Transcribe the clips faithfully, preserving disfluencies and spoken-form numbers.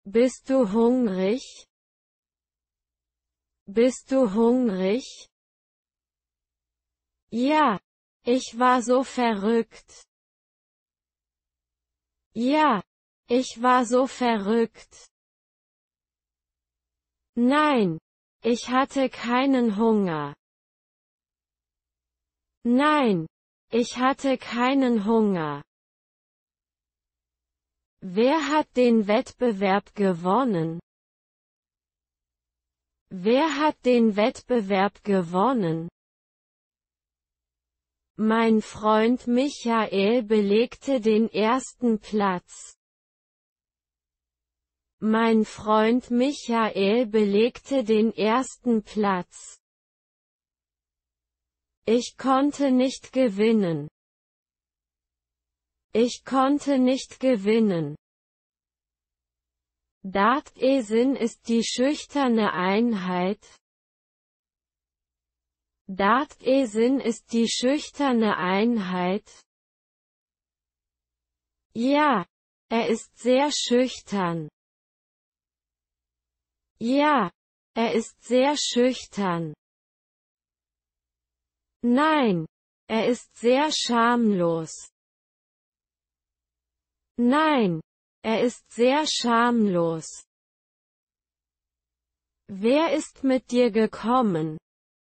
Bist du hungrig? Bist du hungrig? Ja, ich war so verrückt. Ja, ich war so verrückt. Nein, ich hatte keinen Hunger. Nein, ich hatte keinen Hunger. Wer hat den Wettbewerb gewonnen? Wer hat den Wettbewerb gewonnen? Mein Freund Michael belegte den ersten Platz. Mein Freund Michael belegte den ersten Platz. Ich konnte nicht gewinnen. Ich konnte nicht gewinnen. Dartesin ist die schüchterne Einheit. Dartesin ist die schüchterne Einheit. Ja, er ist sehr schüchtern. Ja, er ist sehr schüchtern. Nein, er ist sehr schamlos. Nein, er ist sehr schamlos. Wer ist mit dir gekommen?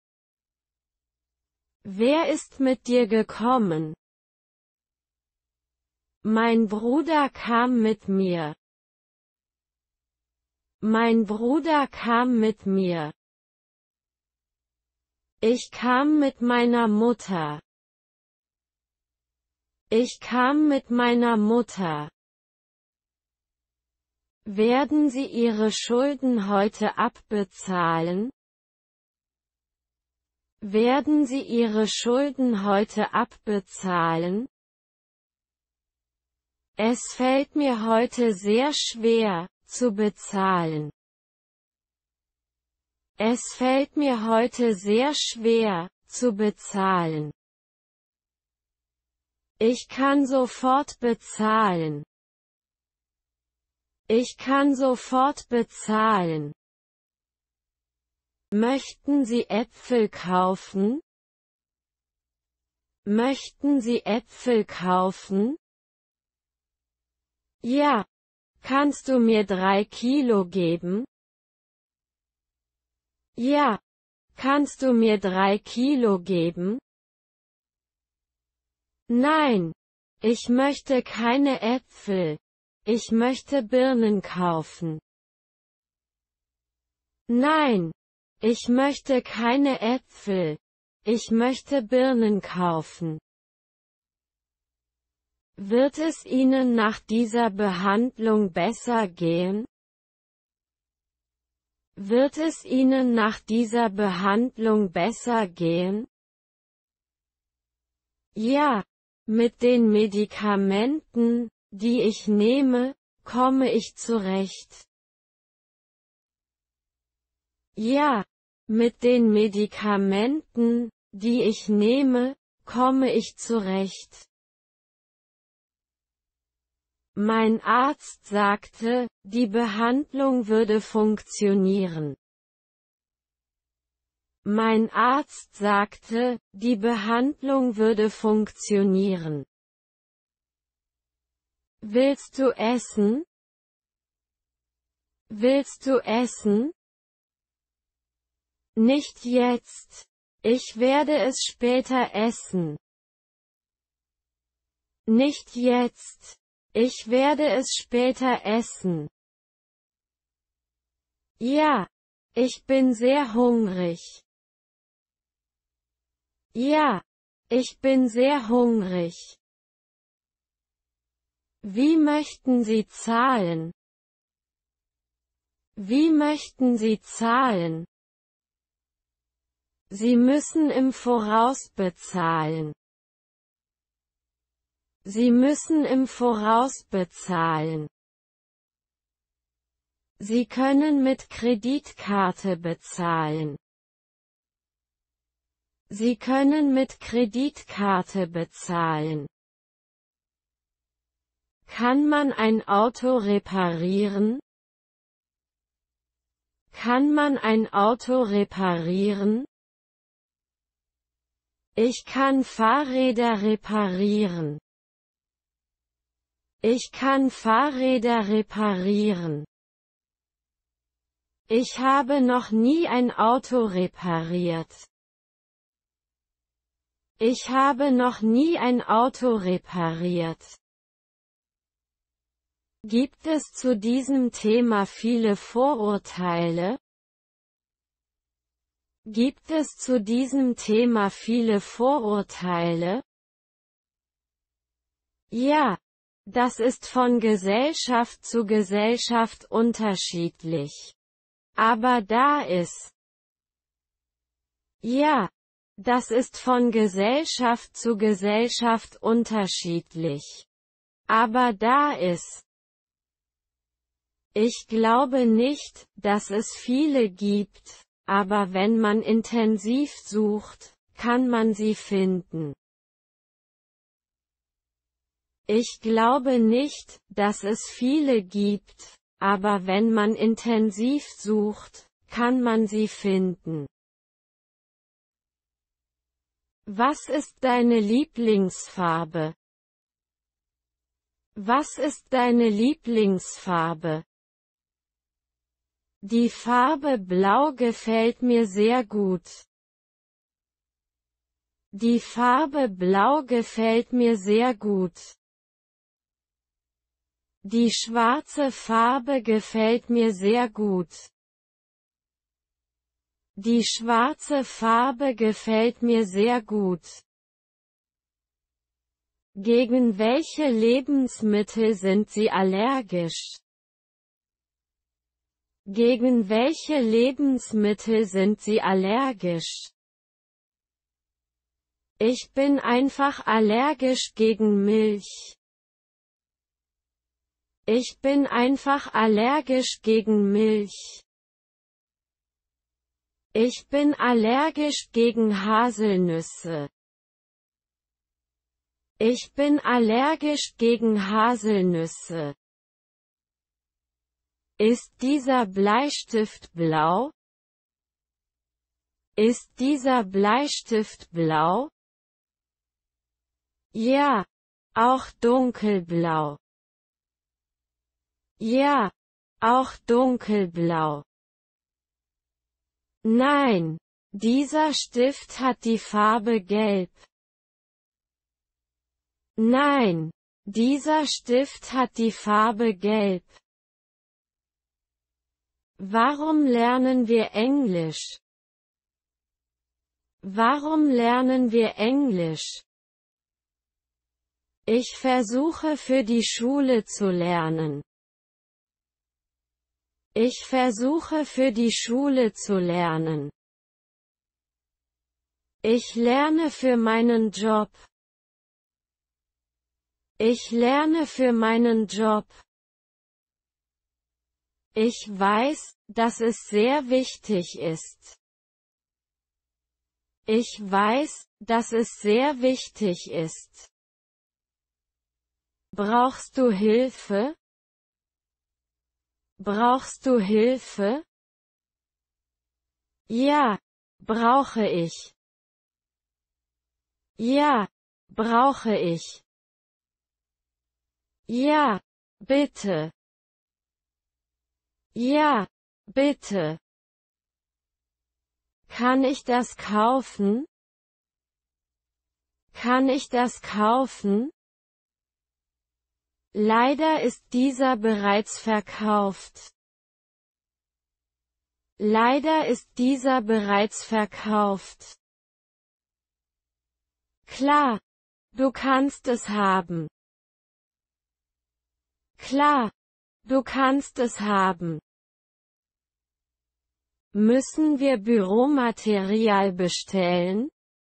Wer ist mit dir gekommen? Mein Bruder kam mit mir. Mein Bruder kam mit mir. Ich kam mit meiner Mutter. Ich kam mit meiner Mutter. Werden Sie Ihre Schulden heute abbezahlen? Werden Sie Ihre Schulden heute abbezahlen? Es fällt mir heute sehr schwer, zu bezahlen. Es fällt mir heute sehr schwer, zu bezahlen. Ich kann sofort bezahlen. Ich kann sofort bezahlen. Möchten Sie Äpfel kaufen? Möchten Sie Äpfel kaufen? Ja. Kannst du mir drei Kilo geben? Ja. Kannst du mir drei Kilo geben? Nein. Ich möchte keine Äpfel. Ich möchte Birnen kaufen. Nein. Ich möchte keine Äpfel. Ich möchte Birnen kaufen. Wird es Ihnen nach dieser Behandlung besser gehen? Wird es Ihnen nach dieser Behandlung besser gehen? Ja, mit den Medikamenten, die ich nehme, komme ich zurecht. Ja, mit den Medikamenten, die ich nehme, komme ich zurecht. Mein Arzt sagte, die Behandlung würde funktionieren. Mein Arzt sagte, die Behandlung würde funktionieren. Willst du essen? Willst du essen? Nicht jetzt. Ich werde es später essen. Nicht jetzt. Ich werde es später essen. Ja. Ich bin sehr hungrig. Ja. Ich bin sehr hungrig. Wie möchten Sie zahlen? Wie möchten Sie zahlen? Sie müssen im Voraus bezahlen. Sie müssen im Voraus bezahlen. Sie können mit Kreditkarte bezahlen. Sie können mit Kreditkarte bezahlen. Kann man ein Auto reparieren? Kann man ein Auto reparieren? Ich kann Fahrräder reparieren. Ich kann Fahrräder reparieren. Ich habe noch nie ein Auto repariert. Ich habe noch nie ein Auto repariert. Gibt es zu diesem Thema viele Vorurteile? Gibt es zu diesem Thema viele Vorurteile? Ja, das ist von Gesellschaft zu Gesellschaft unterschiedlich. Aber da ist. Ja, das ist von Gesellschaft zu Gesellschaft unterschiedlich. Aber da ist. Ich glaube nicht, dass es viele gibt, aber wenn man intensiv sucht, kann man sie finden. Ich glaube nicht, dass es viele gibt, aber wenn man intensiv sucht, kann man sie finden. Was ist deine Lieblingsfarbe? Was ist deine Lieblingsfarbe? Die Farbe Blau gefällt mir sehr gut. Die Farbe Blau gefällt mir sehr gut. Die schwarze Farbe gefällt mir sehr gut. Die schwarze Farbe gefällt mir sehr gut. Gegen welche Lebensmittel sind Sie allergisch? Gegen welche Lebensmittel sind Sie allergisch? Ich bin einfach allergisch gegen Milch. Ich bin einfach allergisch gegen Milch. Ich bin allergisch gegen Haselnüsse. Ich bin allergisch gegen Haselnüsse. Ist dieser Bleistift blau? Ist dieser Bleistift blau? Ja, auch dunkelblau. Ja, auch dunkelblau. Nein, dieser Stift hat die Farbe gelb. Nein, dieser Stift hat die Farbe gelb. Warum lernen wir Englisch? Warum lernen wir Englisch? Ich versuche für die Schule zu lernen. Ich versuche für die Schule zu lernen. Ich lerne für meinen Job. Ich lerne für meinen Job. Ich weiß, dass es sehr wichtig ist. Ich weiß, dass es sehr wichtig ist. Brauchst du Hilfe? Brauchst du Hilfe? Ja, brauche ich. Ja, brauche ich. Ja, bitte. Ja, bitte. Kann ich das kaufen? Kann ich das kaufen? Leider ist dieser bereits verkauft. Leider ist dieser bereits verkauft. Klar, du kannst es haben. Klar, du kannst es haben. Müssen wir Büromaterial bestellen?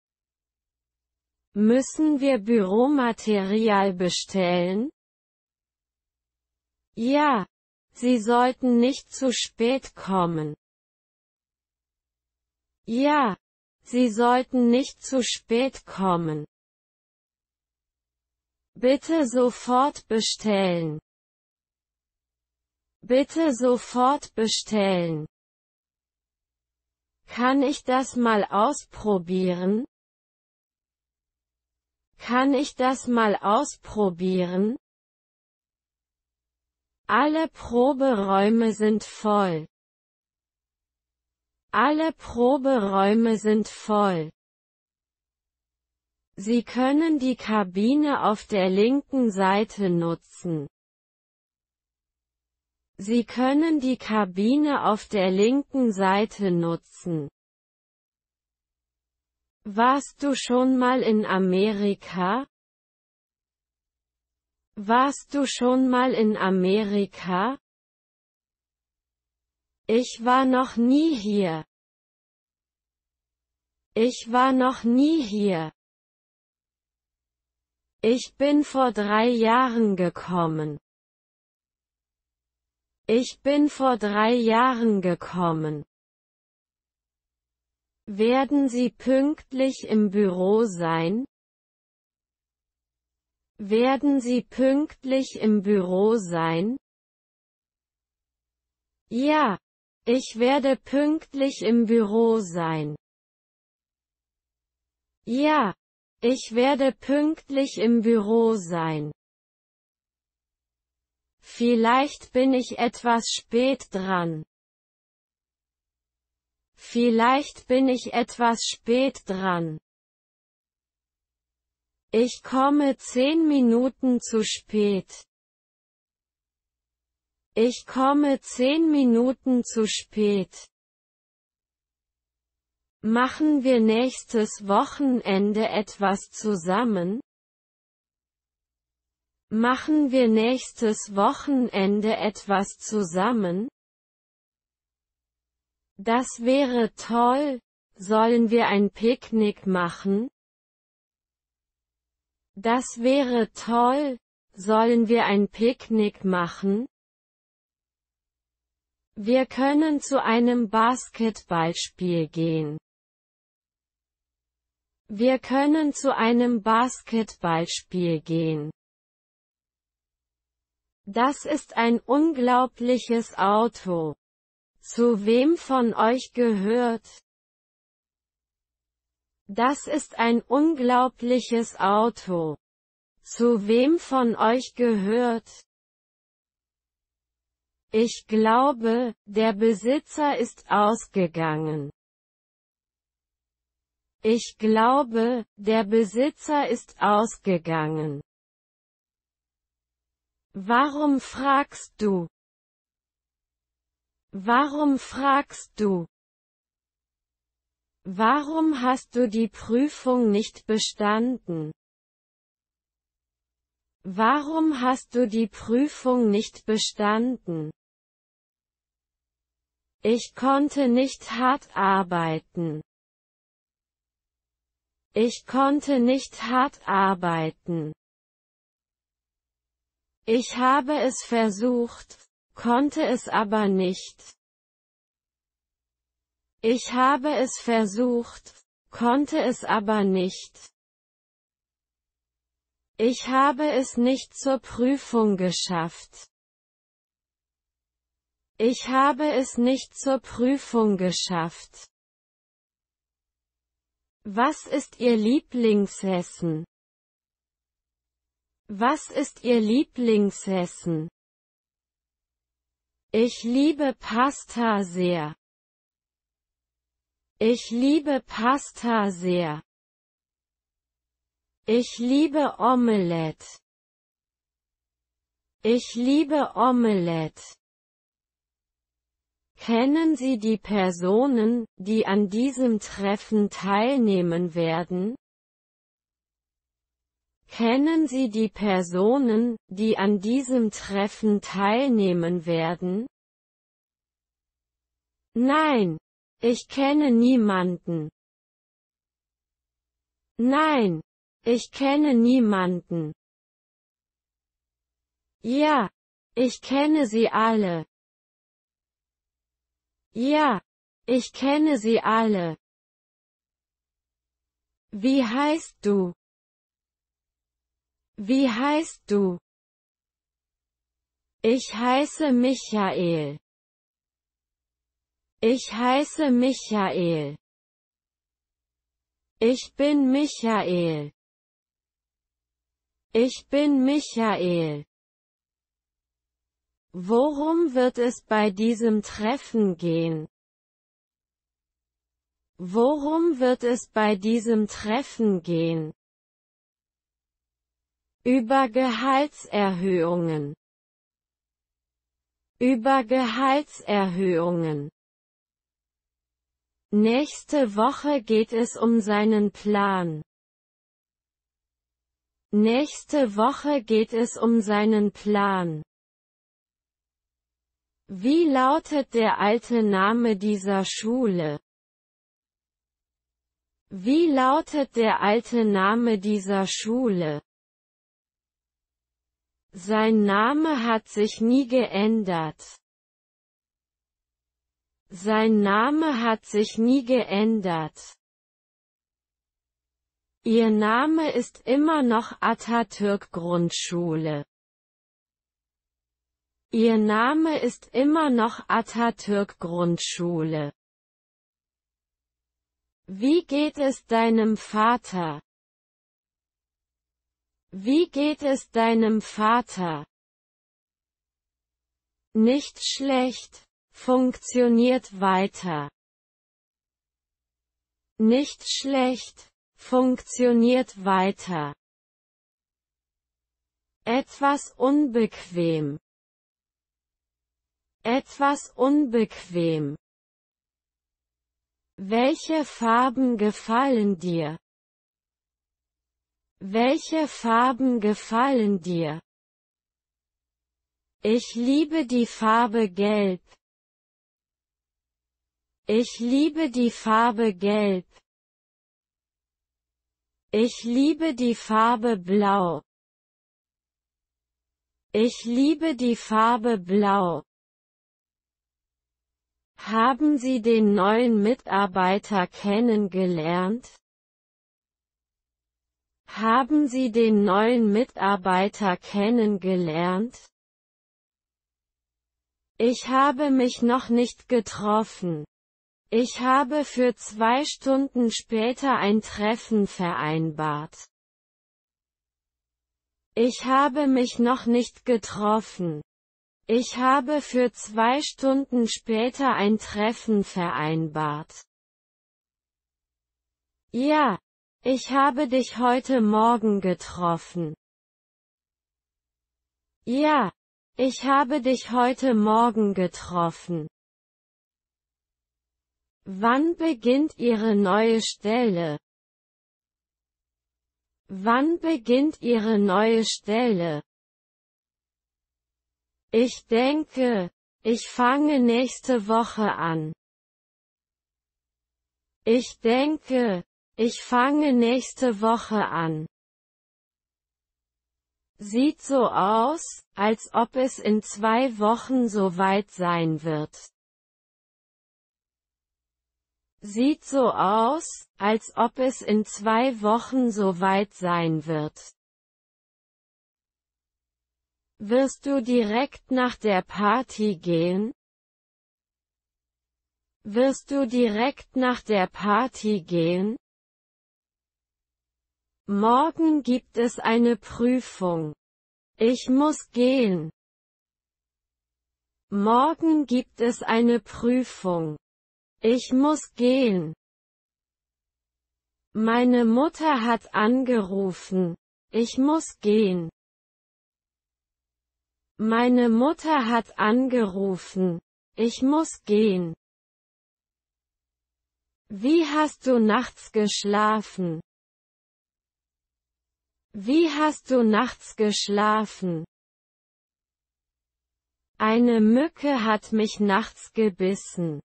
Müssen wir Büromaterial bestellen? Ja, Sie sollten nicht zu spät kommen. Ja, Sie sollten nicht zu spät kommen. Bitte sofort bestellen. Bitte sofort bestellen. Kann ich das mal ausprobieren? Kann ich das mal ausprobieren? Alle Proberäume sind voll. Alle Proberäume sind voll. Sie können die Kabine auf der linken Seite nutzen. Sie können die Kabine auf der linken Seite nutzen. Warst du schon mal in Amerika? Warst du schon mal in Amerika? Ich war noch nie hier. Ich war noch nie hier. Ich bin vor drei Jahren gekommen. Ich bin vor drei Jahren gekommen. Werden Sie pünktlich im Büro sein? Werden Sie pünktlich im Büro sein? Ja, ich werde pünktlich im Büro sein. Ja, ich werde pünktlich im Büro sein. Vielleicht bin ich etwas spät dran. Vielleicht bin ich etwas spät dran. Ich komme zehn Minuten zu spät. Ich komme zehn Minuten zu spät. Machen wir nächstes Wochenende etwas zusammen? Machen wir nächstes Wochenende etwas zusammen? Das wäre toll. Sollen wir ein Picknick machen? Das wäre toll. Sollen wir ein Picknick machen? Wir können zu einem Basketballspiel gehen. Wir können zu einem Basketballspiel gehen. Das ist ein unglaubliches Auto. Zu wem von euch gehört? Das ist ein unglaubliches Auto. Zu wem von euch gehört? Ich glaube, der Besitzer ist ausgegangen. Ich glaube, der Besitzer ist ausgegangen. Warum fragst du? Warum fragst du? Warum hast du die Prüfung nicht bestanden? Warum hast du die Prüfung nicht bestanden? Ich konnte nicht hart arbeiten. Ich konnte nicht hart arbeiten. Ich habe es versucht, konnte es aber nicht. Ich habe es versucht, konnte es aber nicht. Ich habe es nicht zur Prüfung geschafft. Ich habe es nicht zur Prüfung geschafft. Was ist Ihr Lieblingsessen? Was ist Ihr Lieblingsessen? Ich liebe Pasta sehr. Ich liebe Pasta sehr. Ich liebe Omelette. Ich liebe Omelette. Kennen Sie die Personen, die an diesem Treffen teilnehmen werden? Kennen Sie die Personen, die an diesem Treffen teilnehmen werden? Nein, ich kenne niemanden. Nein, ich kenne niemanden. Ja, ich kenne sie alle. Ja, ich kenne sie alle. Wie heißt du? Wie heißt du? Ich heiße Michael. Ich heiße Michael. Ich bin Michael. Ich bin Michael. Worum wird es bei diesem Treffen gehen? Worum wird es bei diesem Treffen gehen? Über Gehaltserhöhungen. Über Gehaltserhöhungen. Nächste Woche geht es um seinen Plan. Nächste Woche geht es um seinen Plan. Wie lautet der alte Name dieser Schule? Wie lautet der alte Name dieser Schule? Sein Name hat sich nie geändert. Sein Name hat sich nie geändert. Ihr Name ist immer noch Atatürk Grundschule. Ihr Name ist immer noch Atatürk Grundschule. Wie geht es deinem Vater? Wie geht es deinem Vater? Nicht schlecht, funktioniert weiter. Nicht schlecht, funktioniert weiter. Etwas unbequem. Etwas unbequem. Welche Farben gefallen dir? Welche Farben gefallen dir? Ich liebe die Farbe Gelb. Ich liebe die Farbe Gelb. Ich liebe die Farbe Blau. Ich liebe die Farbe Blau. Haben Sie den neuen Mitarbeiter kennengelernt? Haben Sie den neuen Mitarbeiter kennengelernt? Ich habe mich noch nicht getroffen. Ich habe für zwei Stunden später ein Treffen vereinbart. Ich habe mich noch nicht getroffen. Ich habe für zwei Stunden später ein Treffen vereinbart. Ja, ich habe dich heute Morgen getroffen. Ja, ich habe dich heute Morgen getroffen. Wann beginnt Ihre neue Stelle? Wann beginnt Ihre neue Stelle? Ich denke, ich fange nächste Woche an. Ich denke, ich fange nächste Woche an. Sieht so aus, als ob es in zwei Wochen soweit sein wird. Sieht so aus, als ob es in zwei Wochen soweit sein wird. Wirst du direkt nach der Party gehen? Wirst du direkt nach der Party gehen? Morgen gibt es eine Prüfung. Ich muss gehen. Morgen gibt es eine Prüfung. Ich muss gehen. Meine Mutter hat angerufen. Ich muss gehen. Meine Mutter hat angerufen. Ich muss gehen. Wie hast du nachts geschlafen? Wie hast du nachts geschlafen? Eine Mücke hat mich nachts gebissen.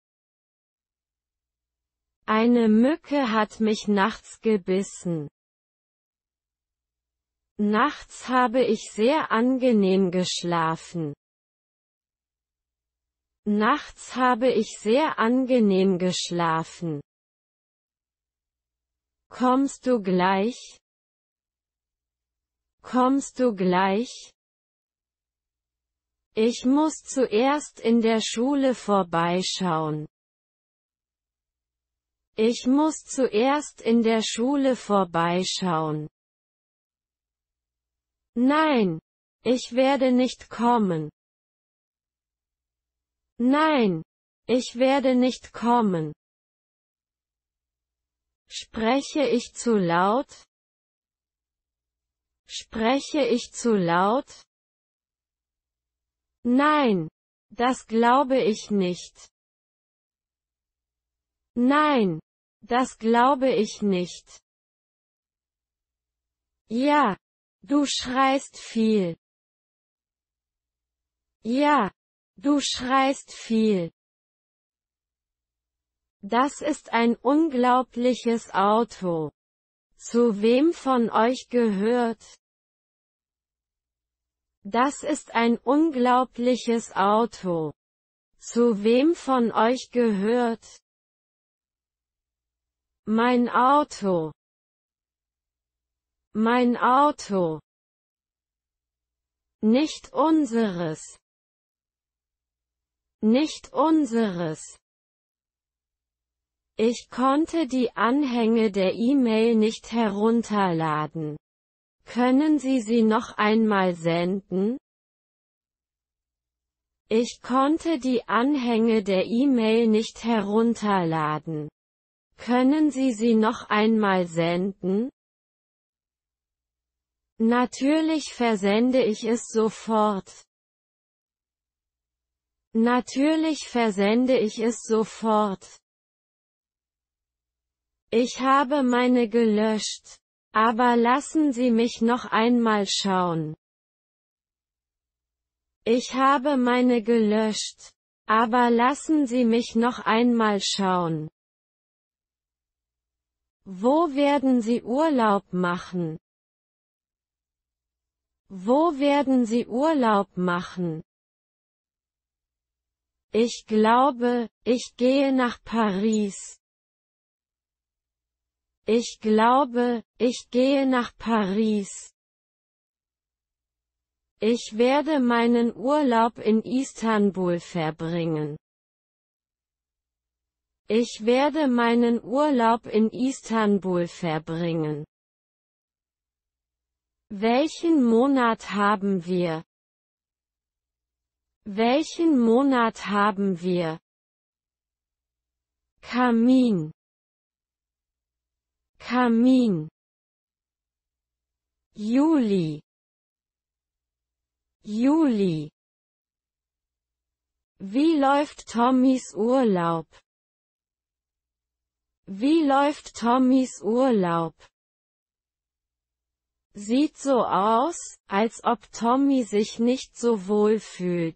Eine Mücke hat mich nachts gebissen. Nachts habe ich sehr angenehm geschlafen. Nachts habe ich sehr angenehm geschlafen. Kommst du gleich? Kommst du gleich? Ich muss zuerst in der Schule vorbeischauen. Ich muss zuerst in der Schule vorbeischauen. Nein, ich werde nicht kommen. Nein, ich werde nicht kommen. Spreche ich zu laut? Spreche ich zu laut? Nein, das glaube ich nicht. Nein, das glaube ich nicht. Ja, du schreist viel. Ja, du schreist viel. Das ist ein unglaubliches Auto. Zu wem von euch gehört? Das ist ein unglaubliches Auto. Zu wem von euch gehört? Mein Auto. Mein Auto. Nicht unseres. Nicht unseres. Ich konnte die Anhänge der E-Mail nicht herunterladen. Können Sie sie noch einmal senden? Ich konnte die Anhänge der E-Mail nicht herunterladen. Können Sie sie noch einmal senden? Natürlich versende ich es sofort. Natürlich versende ich es sofort. Ich habe meine gelöscht. Aber lassen Sie mich noch einmal schauen. Ich habe meine gelöscht. Aber lassen Sie mich noch einmal schauen. Wo werden Sie Urlaub machen? Wo werden Sie Urlaub machen? Ich glaube, ich gehe nach Paris. Ich glaube, ich gehe nach Paris. Ich werde meinen Urlaub in Istanbul verbringen. Ich werde meinen Urlaub in Istanbul verbringen. Welchen Monat haben wir? Welchen Monat haben wir? Kamin. Kamin. Juli. Juli. Wie läuft Tommys Urlaub? Wie läuft Tommys Urlaub? Sieht so aus, als ob Tommy sich nicht so wohl fühlt.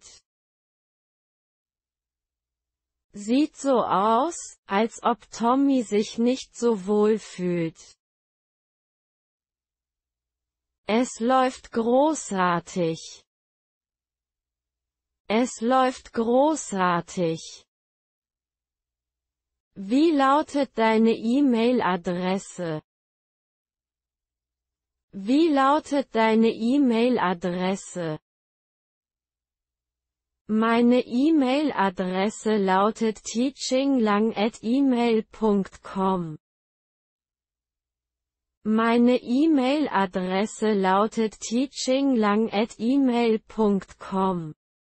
Sieht so aus, als ob Tommy sich nicht so wohl fühlt. Es läuft großartig. Es läuft großartig. Wie lautet deine E-Mail-Adresse? Wie lautet deine E-Mail-Adresse? Meine E-Mail-Adresse lautet teachinglang at email punkt com. Meine E-Mail-Adresse lautet teachinglang at email punkt com.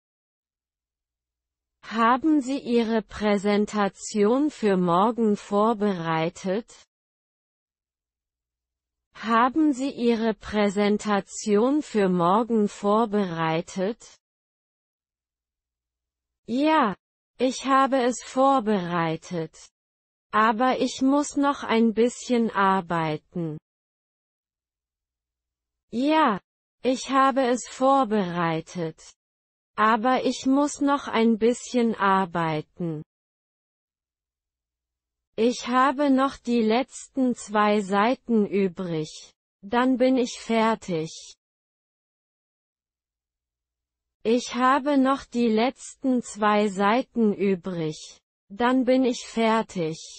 Haben Sie Ihre Präsentation für morgen vorbereitet? Haben Sie Ihre Präsentation für morgen vorbereitet? Ja, ich habe es vorbereitet. Aber ich muss noch ein bisschen arbeiten. Ja, ich habe es vorbereitet. Aber ich muss noch ein bisschen arbeiten. Ich habe noch die letzten zwei Seiten übrig. Dann bin ich fertig. Ich habe noch die letzten zwei Seiten übrig. Dann bin ich fertig.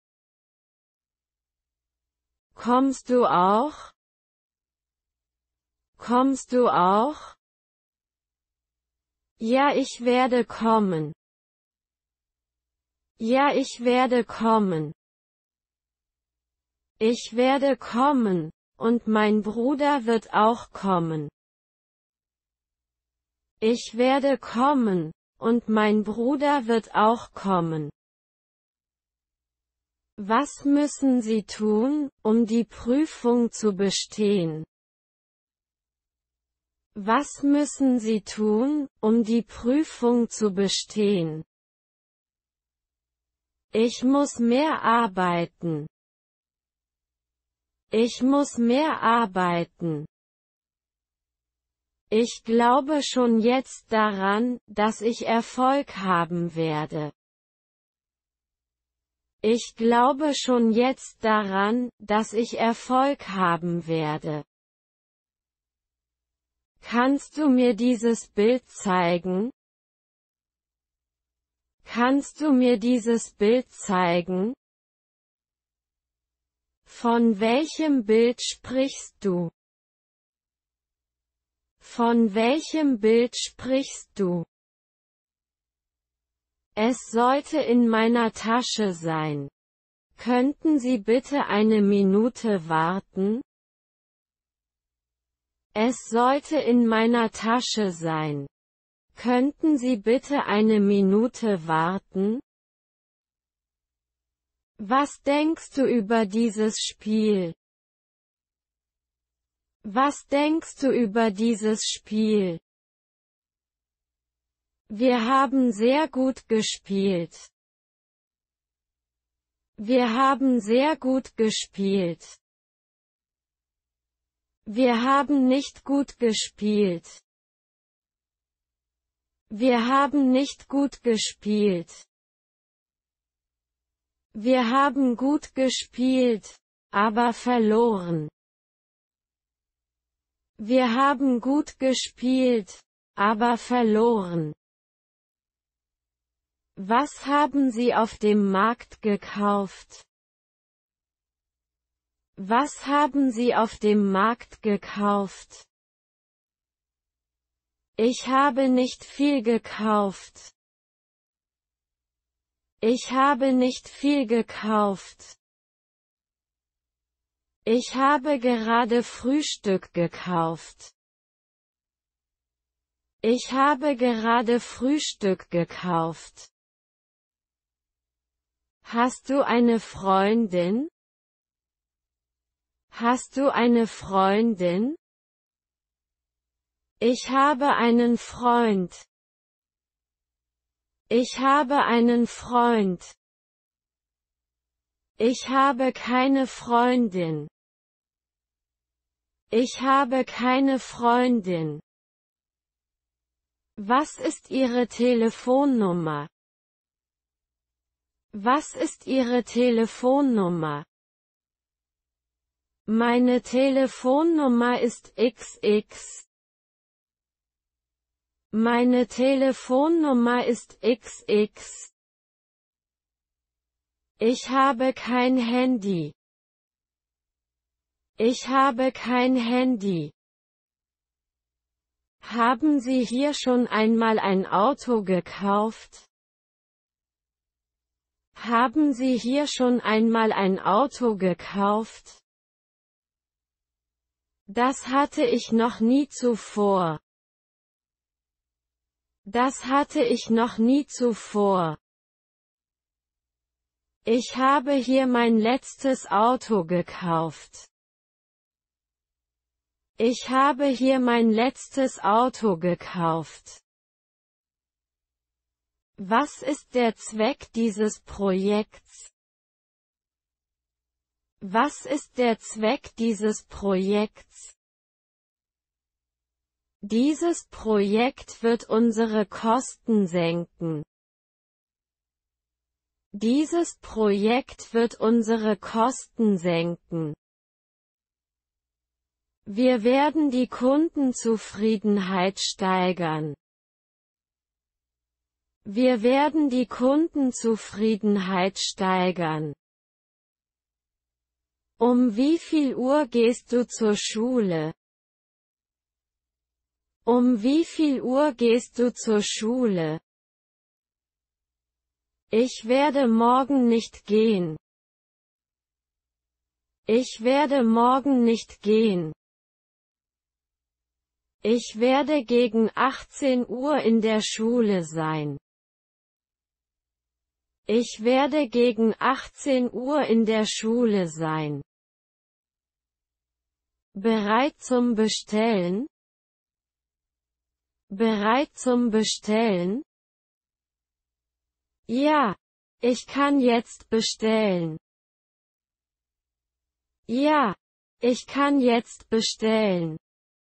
Kommst du auch? Kommst du auch? Ja, ich werde kommen. Ja, ich werde kommen. Ich werde kommen, und mein Bruder wird auch kommen. Ich werde kommen, und mein Bruder wird auch kommen. Was müssen Sie tun, um die Prüfung zu bestehen? Was müssen Sie tun, um die Prüfung zu bestehen? Ich muss mehr arbeiten. Ich muss mehr arbeiten. Ich glaube schon jetzt daran, dass ich Erfolg haben werde. Ich glaube schon jetzt daran, dass ich Erfolg haben werde. Kannst du mir dieses Bild zeigen? Kannst du mir dieses Bild zeigen? Von welchem Bild sprichst du? Von welchem Bild sprichst du? Es sollte in meiner Tasche sein. Könnten Sie bitte eine Minute warten? Es sollte in meiner Tasche sein. Könnten Sie bitte eine Minute warten? Was denkst du über dieses Spiel? Was denkst du über dieses Spiel? Wir haben sehr gut gespielt. Wir haben sehr gut gespielt. Wir haben nicht gut gespielt. Wir haben nicht gut gespielt. Wir haben gut gespielt, aber verloren. Wir haben gut gespielt, aber verloren. Was haben Sie auf dem Markt gekauft? Was haben Sie auf dem Markt gekauft? Ich habe nicht viel gekauft. Ich habe nicht viel gekauft. Ich habe gerade Frühstück gekauft. Ich habe gerade Frühstück gekauft. Hast du eine Freundin? Hast du eine Freundin? Ich habe einen Freund. Ich habe einen Freund. Ich habe keine Freundin. Ich habe keine Freundin. Was ist Ihre Telefonnummer? Was ist Ihre Telefonnummer? Meine Telefonnummer ist X X. Meine Telefonnummer ist X X. Ich habe kein Handy. Ich habe kein Handy. Haben Sie hier schon einmal ein Auto gekauft? Haben Sie hier schon einmal ein Auto gekauft? Das hatte ich noch nie zuvor. Das hatte ich noch nie zuvor. Ich habe hier mein letztes Auto gekauft. Ich habe hier mein letztes Auto gekauft. Was ist der Zweck dieses Projekts? Was ist der Zweck dieses Projekts? Dieses Projekt wird unsere Kosten senken. Dieses Projekt wird unsere Kosten senken. Wir werden die Kundenzufriedenheit steigern. Wir werden die Kundenzufriedenheit steigern. Um wie viel Uhr gehst du zur Schule? Um wie viel Uhr gehst du zur Schule? Ich werde morgen nicht gehen. Ich werde morgen nicht gehen. Ich werde gegen achtzehn Uhr in der Schule sein. Ich werde gegen achtzehn Uhr in der Schule sein. Bereit zum Bestellen? Bereit zum Bestellen? Ja, ich kann jetzt bestellen. Ja, ich kann jetzt bestellen.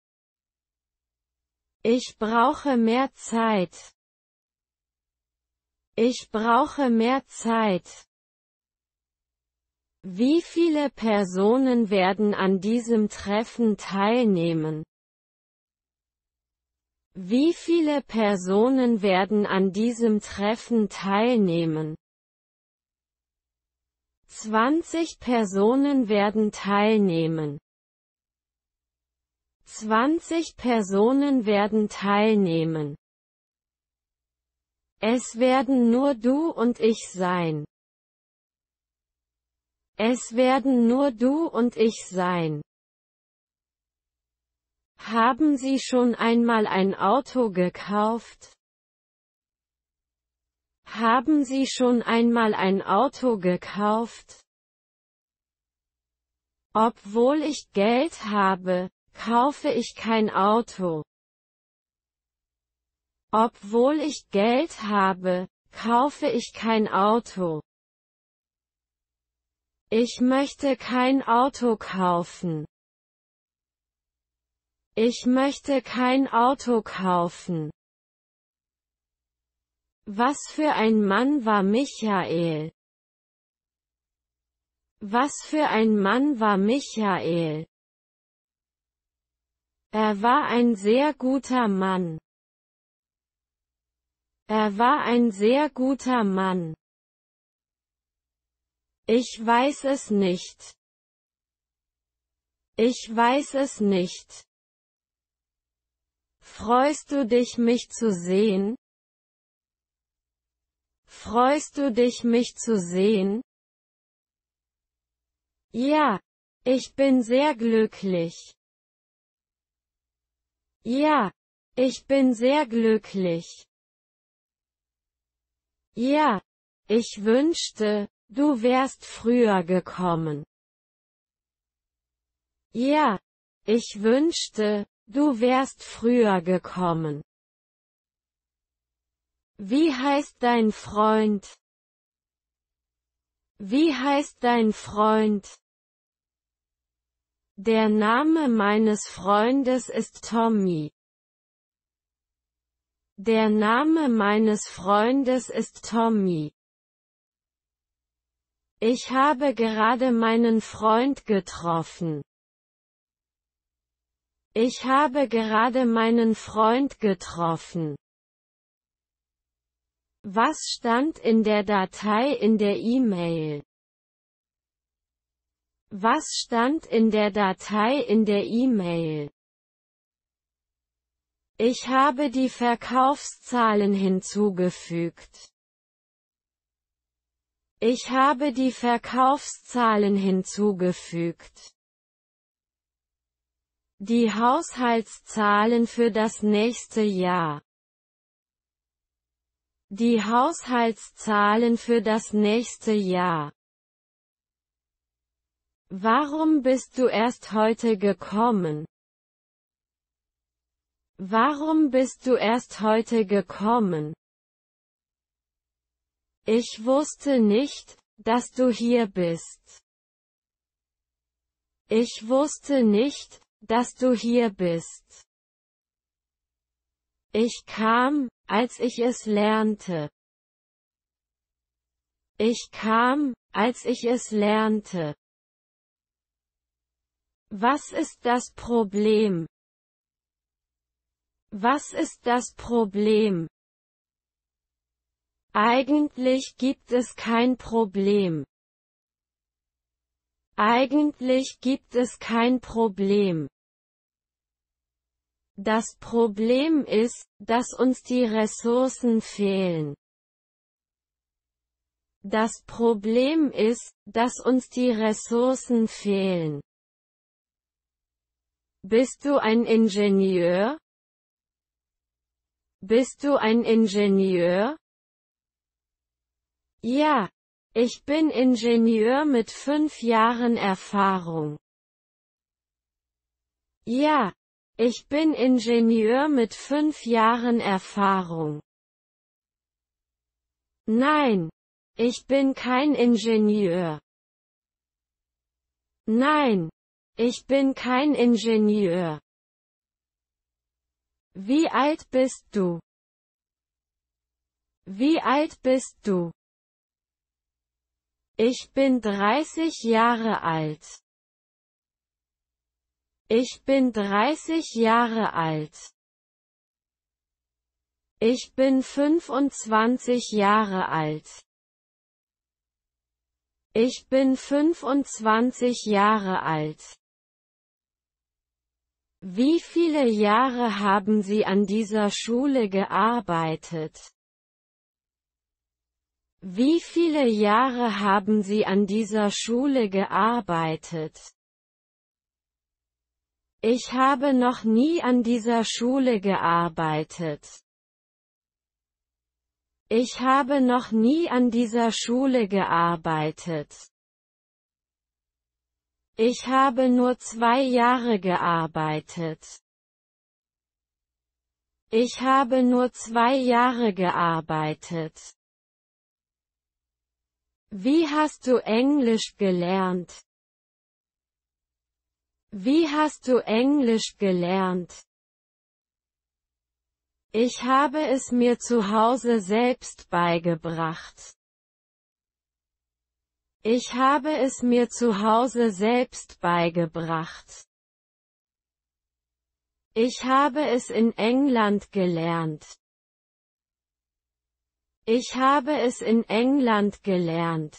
Ich brauche mehr Zeit. Ich brauche mehr Zeit. Wie viele Personen werden an diesem Treffen teilnehmen? Wie viele Personen werden an diesem Treffen teilnehmen? zwanzig Personen werden teilnehmen. zwanzig Personen werden teilnehmen. Es werden nur du und ich sein. Es werden nur du und ich sein. Haben Sie schon einmal ein Auto gekauft? Haben Sie schon einmal ein Auto gekauft? Obwohl ich Geld habe, kaufe ich kein Auto. Obwohl ich Geld habe, kaufe ich kein Auto. Ich möchte kein Auto kaufen. Ich möchte kein Auto kaufen. Was für ein Mann war Michael? Was für ein Mann war Michael? Er war ein sehr guter Mann. Er war ein sehr guter Mann. Ich weiß es nicht. Ich weiß es nicht. Freust du dich, mich zu sehen? Freust du dich, mich zu sehen? Ja, ich bin sehr glücklich. Ja, ich bin sehr glücklich. Ja, ich wünschte, du wärst früher gekommen. Ja, ich wünschte, du wärst früher gekommen. Wie heißt dein Freund? Wie heißt dein Freund? Der Name meines Freundes ist Tommy. Der Name meines Freundes ist Tommy. Ich habe gerade meinen Freund getroffen. Ich habe gerade meinen Freund getroffen. Was stand in der Datei in der E-Mail? Was stand in der Datei in der E-Mail? Ich habe die Verkaufszahlen hinzugefügt. Ich habe die Verkaufszahlen hinzugefügt. Die Haushaltszahlen für das nächste Jahr. Die Haushaltszahlen für das nächste Jahr. Warum bist du erst heute gekommen? Warum bist du erst heute gekommen? Ich wusste nicht, dass du hier bist. Ich wusste nicht, dass du hier bist. Ich kam, als ich es lernte. Ich kam, als ich es lernte. Was ist das Problem? Was ist das Problem? Eigentlich gibt es kein Problem. Eigentlich gibt es kein Problem. Das Problem ist, dass uns die Ressourcen fehlen. Das Problem ist, dass uns die Ressourcen fehlen. Bist du ein Ingenieur? Bist du ein Ingenieur? Ja, ich bin Ingenieur mit fünf Jahren Erfahrung. Ja, ich bin Ingenieur mit fünf Jahren Erfahrung. Nein, ich bin kein Ingenieur. Nein, ich bin kein Ingenieur. Wie alt bist du? Wie alt bist du? Ich bin dreißig Jahre alt. Ich bin dreißig Jahre alt. Ich bin fünfundzwanzig Jahre alt. Ich bin fünfundzwanzig Jahre alt. Wie viele Jahre haben Sie an dieser Schule gearbeitet? Wie viele Jahre haben Sie an dieser Schule gearbeitet? Ich habe noch nie an dieser Schule gearbeitet. Ich habe noch nie an dieser Schule gearbeitet. Ich habe nur zwei Jahre gearbeitet. Ich habe nur zwei Jahre gearbeitet. Wie hast du Englisch gelernt? Wie hast du Englisch gelernt? Ich habe es mir zu Hause selbst beigebracht. Ich habe es mir zu Hause selbst beigebracht. Ich habe es in England gelernt. Ich habe es in England gelernt.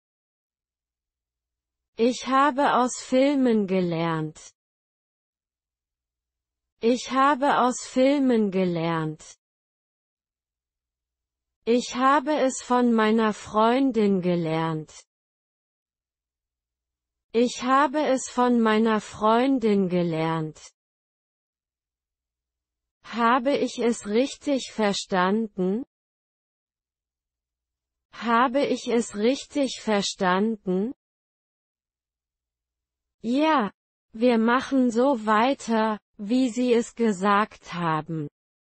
Ich habe aus Filmen gelernt. Ich habe aus Filmen gelernt. Ich habe es von meiner Freundin gelernt. Ich habe es von meiner Freundin gelernt. Habe ich es richtig verstanden? Habe ich es richtig verstanden? Ja, wir machen so weiter, wie Sie es gesagt haben.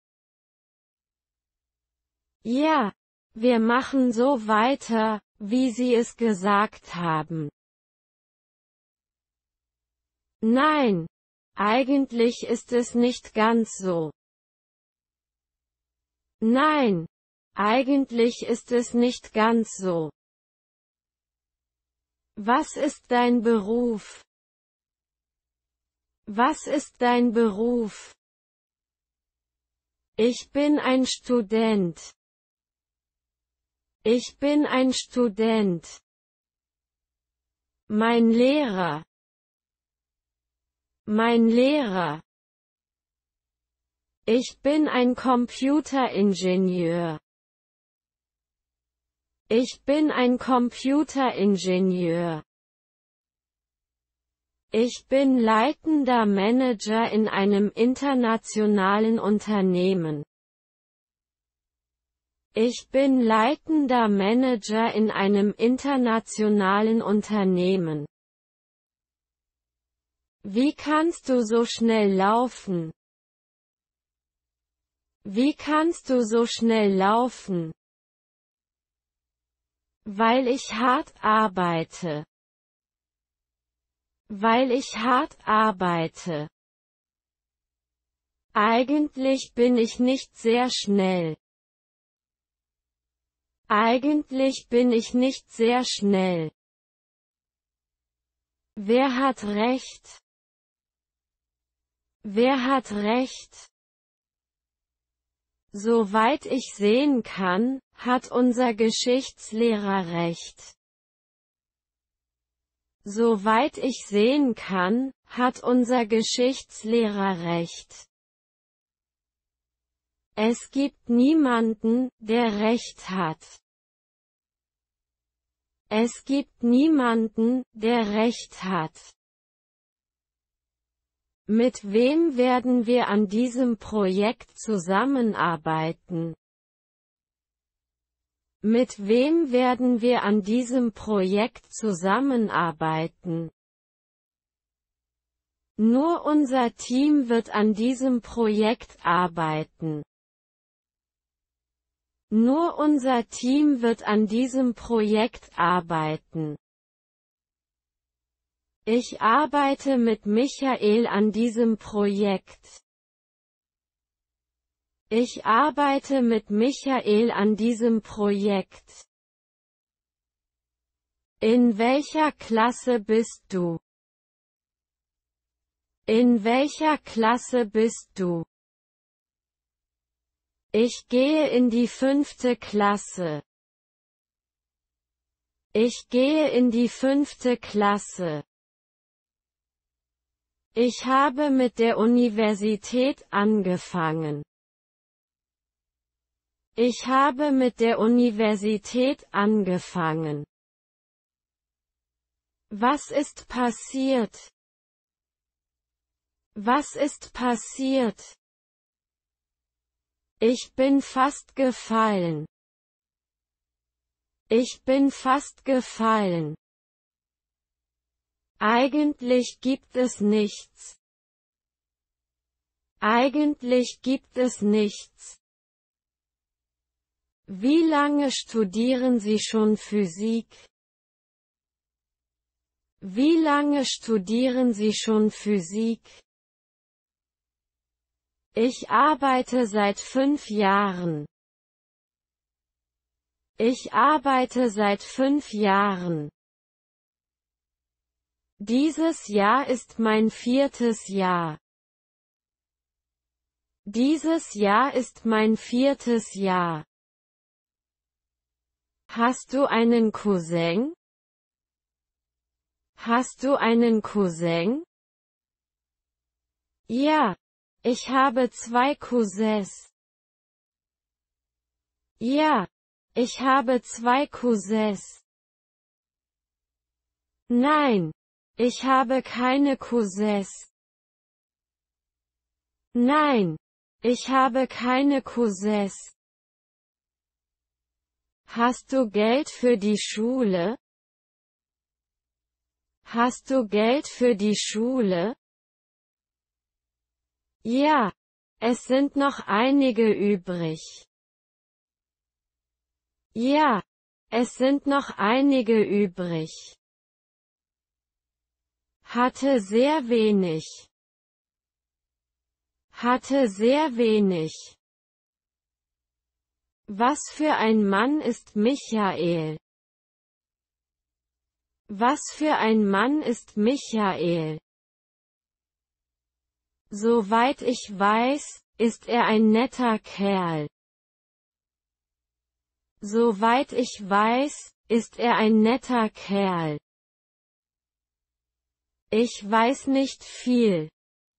Ja, wir machen so weiter, wie Sie es gesagt haben. Nein, eigentlich ist es nicht ganz so. Nein, eigentlich ist es nicht ganz so. Was ist dein Beruf? Was ist dein Beruf? Ich bin ein Student. Ich bin ein Student. Mein Lehrer. Mein Lehrer. Ich bin ein Computeringenieur. Ich bin ein Computeringenieur. Ich bin leitender Manager in einem internationalen Unternehmen. Ich bin leitender Manager in einem internationalen Unternehmen. Wie kannst du so schnell laufen? Wie kannst du so schnell laufen? Weil ich hart arbeite. Weil ich hart arbeite. Eigentlich bin ich nicht sehr schnell. Eigentlich bin ich nicht sehr schnell. Wer hat recht? Wer hat recht? Soweit ich sehen kann, hat unser Geschichtslehrer recht. Soweit ich sehen kann, hat unser Geschichtslehrer recht. Es gibt niemanden, der recht hat. Es gibt niemanden, der Recht hat. Mit wem werden wir an diesem Projekt zusammenarbeiten? Mit wem werden wir an diesem Projekt zusammenarbeiten? Nur unser Team wird an diesem Projekt arbeiten. Nur unser Team wird an diesem Projekt arbeiten. Ich arbeite mit Michael an diesem Projekt. Ich arbeite mit Michael an diesem Projekt. In welcher Klasse bist du? In welcher Klasse bist du? Ich gehe in die fünfte Klasse. Ich gehe in die fünfte Klasse. Ich habe mit der Universität angefangen. Ich habe mit der Universität angefangen. Was ist passiert? Was ist passiert? Ich bin fast gefallen. Ich bin fast gefallen. Eigentlich gibt es nichts. Eigentlich gibt es nichts. Wie lange studieren Sie schon Physik? Wie lange studieren Sie schon Physik? Ich arbeite seit fünf Jahren. Ich arbeite seit fünf Jahren. Dieses Jahr ist mein viertes Jahr. Dieses Jahr ist mein viertes Jahr. Hast du einen Cousin? Hast du einen Cousin? Ja, ich habe zwei Cousins. Ja, ich habe zwei Cousins. Nein, ich habe keine Cousins. Nein, ich habe keine Cousins. Hast du Geld für die Schule? Hast du Geld für die Schule? Ja, es sind noch einige übrig. Ja, es sind noch einige übrig. Hatte sehr wenig. Hatte sehr wenig. Was für ein Mann ist Michael? Was für ein Mann ist Michael? Soweit ich weiß, ist er ein netter Kerl. Soweit ich weiß, ist er ein netter Kerl. Ich weiß nicht viel.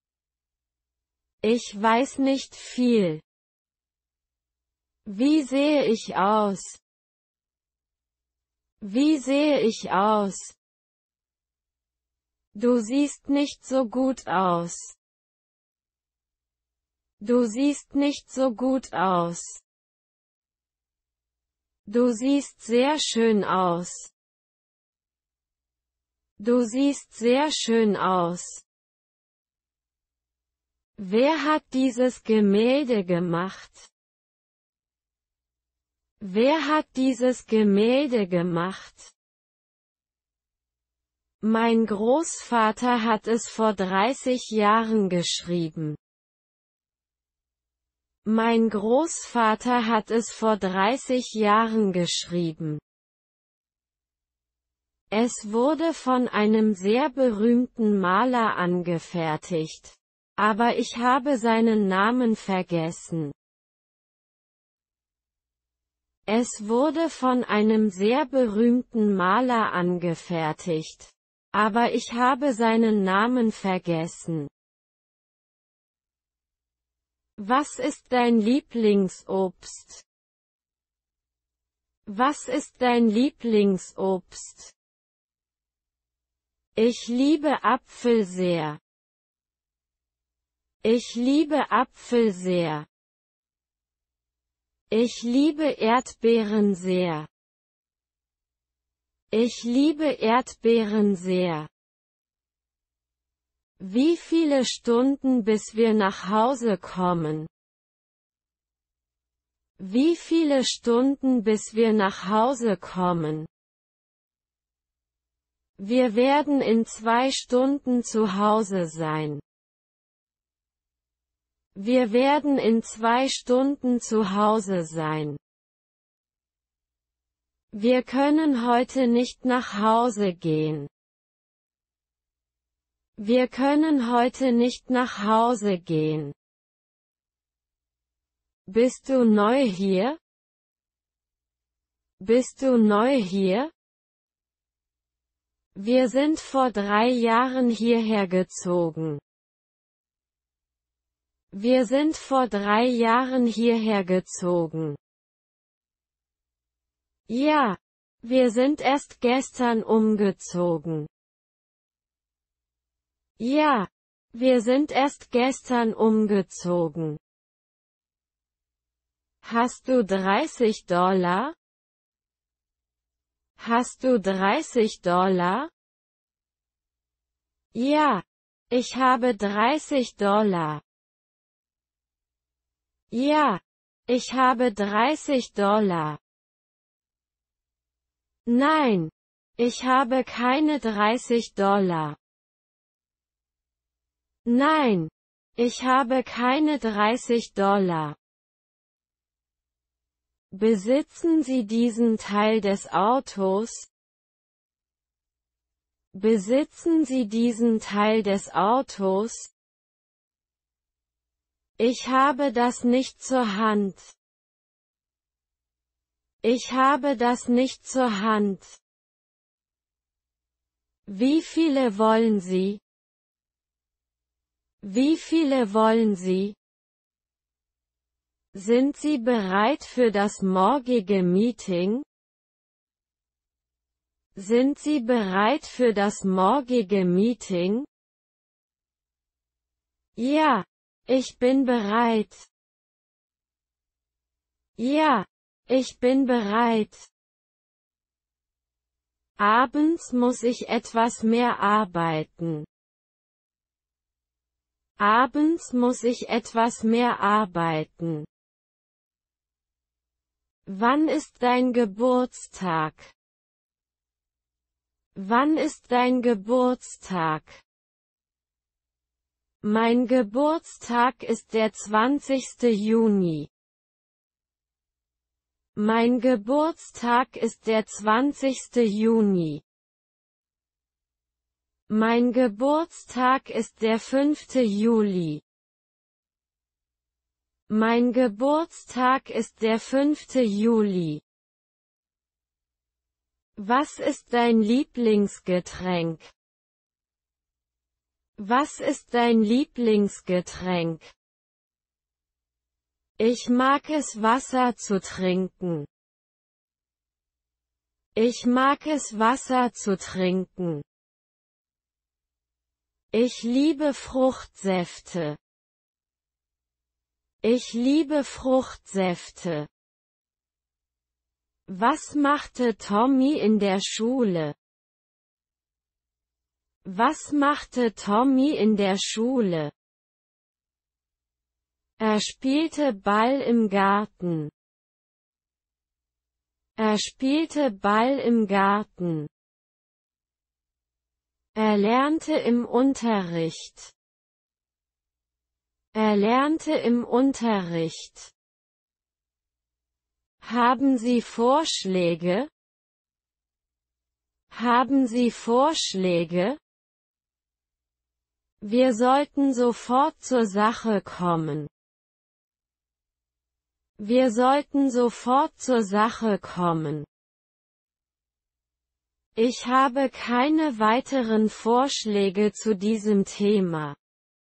Ich weiß nicht viel. Wie sehe ich aus? Wie sehe ich aus? Du siehst nicht so gut aus. Du siehst nicht so gut aus. Du siehst sehr schön aus. Du siehst sehr schön aus. Wer hat dieses Gemälde gemacht? Wer hat dieses Gemälde gemacht? Mein Großvater hat es vor dreißig Jahren geschrieben. Mein Großvater hat es vor dreißig Jahren geschrieben. Es wurde von einem sehr berühmten Maler angefertigt. Aber ich habe seinen Namen vergessen. Es wurde von einem sehr berühmten Maler angefertigt. Aber ich habe seinen Namen vergessen. Was ist dein Lieblingsobst? Was ist dein Lieblingsobst? Ich liebe Apfel sehr. Ich liebe Apfel sehr. Ich liebe Erdbeeren sehr. Ich liebe Erdbeeren sehr. Wie viele Stunden bis wir nach Hause kommen? Wie viele Stunden bis wir nach Hause kommen? Wir werden in zwei Stunden zu Hause sein. Wir werden in zwei Stunden zu Hause sein. Wir können heute nicht nach Hause gehen. Wir können heute nicht nach Hause gehen. Bist du neu hier? Bist du neu hier? Wir sind vor drei Jahren hierher gezogen. Wir sind vor drei Jahren hierher gezogen. Ja, wir sind erst gestern umgezogen. Ja, wir sind erst gestern umgezogen. Hast du dreißig Dollar? Hast du dreißig Dollar? Ja, ich habe dreißig Dollar. Ja, ich habe dreißig Dollar. Nein, ich habe keine dreißig Dollar. Nein, ich habe keine dreißig Dollar. Besitzen Sie diesen Teil des Autos? Besitzen Sie diesen Teil des Autos? Ich habe das nicht zur Hand. Ich habe das nicht zur Hand. Wie viele wollen Sie? Wie viele wollen Sie? Sind Sie bereit für das morgige Meeting? Sind Sie bereit für das morgige Meeting? Ja, ich bin bereit. Ja, ich bin bereit. Abends muss ich etwas mehr arbeiten. Abends muss ich etwas mehr arbeiten. Wann ist dein Geburtstag? Wann ist dein Geburtstag? Mein Geburtstag ist der zwanzigste Juni. Mein Geburtstag ist der zwanzigste Juni. Mein Geburtstag ist der fünfte Juli. Mein Geburtstag ist der fünfte Juli. Was ist dein Lieblingsgetränk? Was ist dein Lieblingsgetränk? Ich mag es, Wasser zu trinken. Ich mag es, Wasser zu trinken. Ich liebe Fruchtsäfte. Ich liebe Fruchtsäfte. Was machte Tommy in der Schule? Was machte Tommy in der Schule? Er spielte Ball im Garten. Er spielte Ball im Garten. Er lernte im Unterricht. Er lernte im Unterricht. Haben Sie Vorschläge? Haben Sie Vorschläge? Wir sollten sofort zur Sache kommen. Wir sollten sofort zur Sache kommen. Ich habe keine weiteren Vorschläge zu diesem Thema.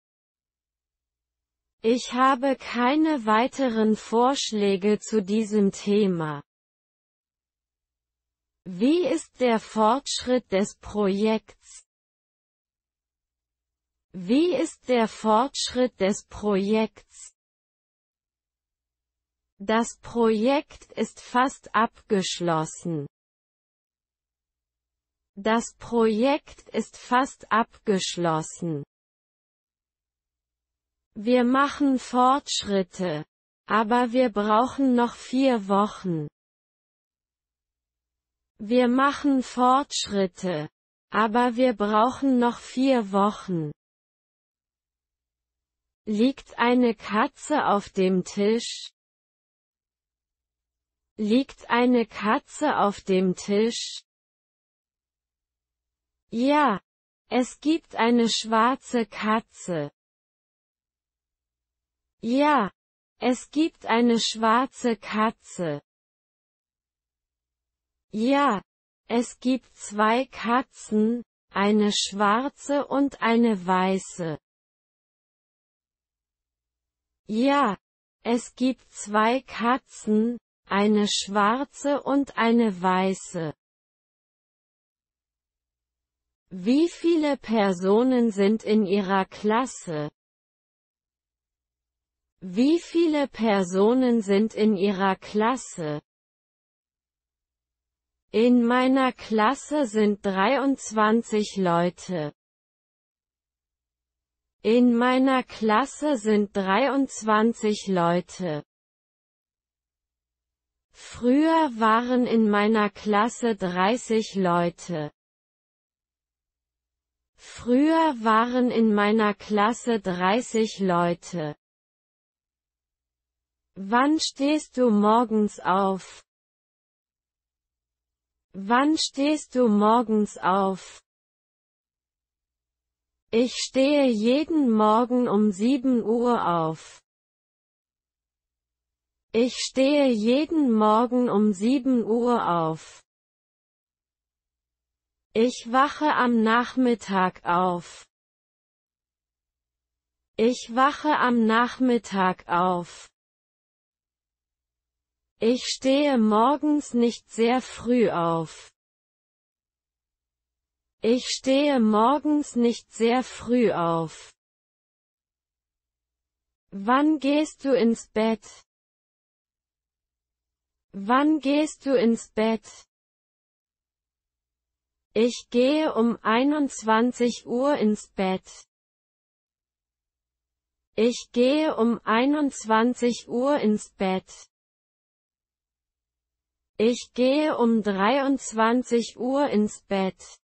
Ich habe keine weiteren Vorschläge zu diesem Thema. Wie ist der Fortschritt des Projekts? Wie ist der Fortschritt des Projekts? Das Projekt ist fast abgeschlossen. Das Projekt ist fast abgeschlossen. Wir machen Fortschritte, aber wir brauchen noch vier Wochen. Wir machen Fortschritte, aber wir brauchen noch vier Wochen. Liegt eine Katze auf dem Tisch? Liegt eine Katze auf dem Tisch? Ja, es gibt eine schwarze Katze. Ja, es gibt eine schwarze Katze. Ja, es gibt zwei Katzen, eine schwarze und eine weiße. Ja, es gibt zwei Katzen, eine schwarze und eine weiße. Wie viele Personen sind in Ihrer Klasse? Wie viele Personen sind in Ihrer Klasse? In meiner Klasse sind dreiundzwanzig Leute. In meiner Klasse sind dreiundzwanzig Leute. Früher waren in meiner Klasse dreißig Leute. Früher waren in meiner Klasse dreißig Leute. Wann stehst du morgens auf? Wann stehst du morgens auf? Ich stehe jeden Morgen um sieben Uhr auf. Ich stehe jeden Morgen um sieben Uhr auf. Ich wache am Nachmittag auf. Ich wache am Nachmittag auf. Ich stehe morgens nicht sehr früh auf. Ich stehe morgens nicht sehr früh auf. Wann gehst du ins Bett? Wann gehst du ins Bett? Ich gehe um einundzwanzig Uhr ins Bett. Ich gehe um einundzwanzig Uhr ins Bett. Ich gehe um dreiundzwanzig Uhr ins Bett.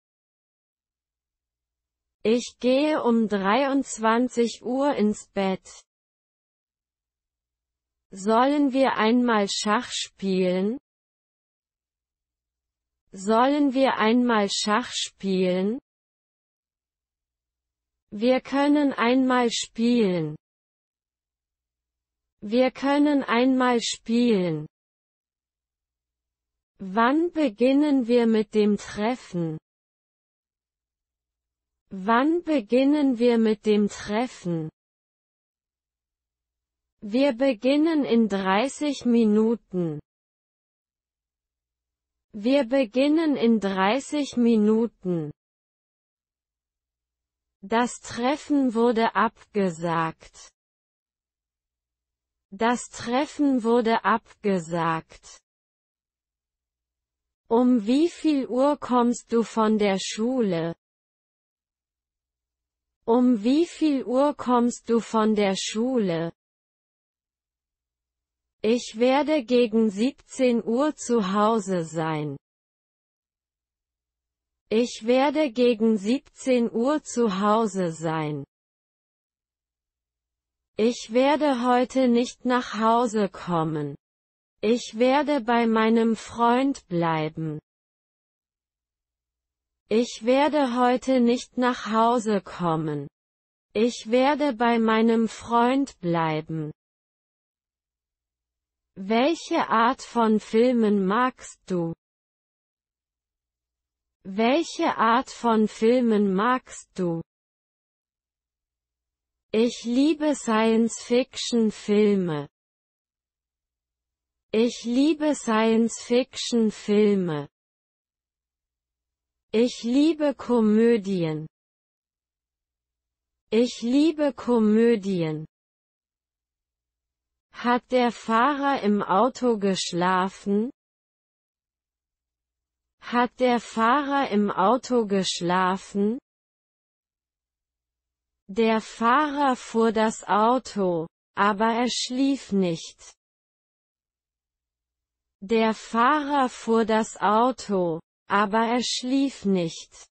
Ich gehe um dreiundzwanzig Uhr ins Bett. Sollen wir einmal Schach spielen? Sollen wir einmal Schach spielen? Wir können einmal spielen. Wir können einmal spielen. Wann beginnen wir mit dem Treffen? Wann beginnen wir mit dem Treffen? Wir beginnen in dreißig Minuten. Wir beginnen in dreißig Minuten. Das Treffen wurde abgesagt. Das Treffen wurde abgesagt. Um wie viel Uhr kommst du von der Schule? Um wie viel Uhr kommst du von der Schule? Ich werde gegen siebzehn Uhr zu Hause sein. Ich werde gegen siebzehn Uhr zu Hause sein. Ich werde heute nicht nach Hause kommen. Ich werde bei meinem Freund bleiben. Ich werde heute nicht nach Hause kommen. Ich werde bei meinem Freund bleiben. Welche Art von Filmen magst du? Welche Art von Filmen magst du? Ich liebe Science-Fiction-Filme. Ich liebe Science-Fiction-Filme. Ich liebe Komödien. Ich liebe Komödien. Hat der Fahrer im Auto geschlafen? Hat der Fahrer im Auto geschlafen? Der Fahrer fuhr das Auto, aber er schlief nicht. Der Fahrer fuhr das Auto, aber er schlief nicht.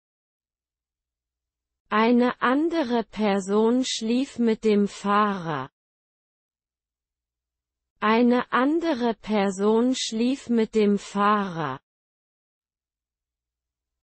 Eine andere Person schlief mit dem Fahrer. Eine andere Person schlief mit dem Fahrer.